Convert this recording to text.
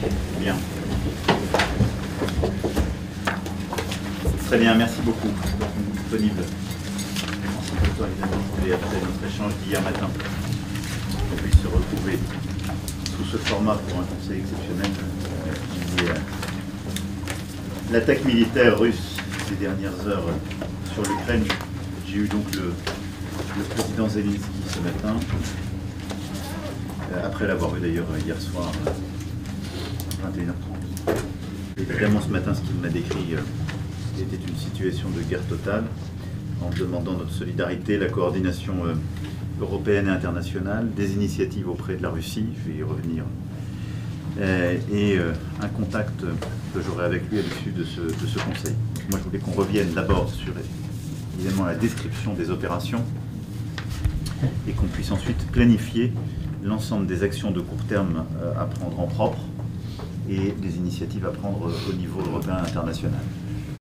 Bien. Très bien, merci beaucoup. Disponible. Merci pour toi, évidemment, après notre échange d'hier matin. On puisse se retrouver sous ce format pour un conseil exceptionnel. L'attaque militaire russe ces dernières heures sur l'Ukraine. J'ai eu donc le président Zelensky ce matin, après l'avoir eu d'ailleurs hier soir à 21h30. Évidemment, ce matin, ce qu'il m'a décrit était une situation de guerre totale, en demandant notre solidarité, la coordination européenne et internationale, des initiatives auprès de la Russie, je vais y revenir, et un contact que j'aurai avec lui à l'issue de ce conseil. Moi, je voulais qu'on revienne d'abord sur évidemment la description des opérations et qu'on puisse ensuite planifier l'ensemble des actions de court terme à prendre en propre et des initiatives à prendre au niveau européen et international.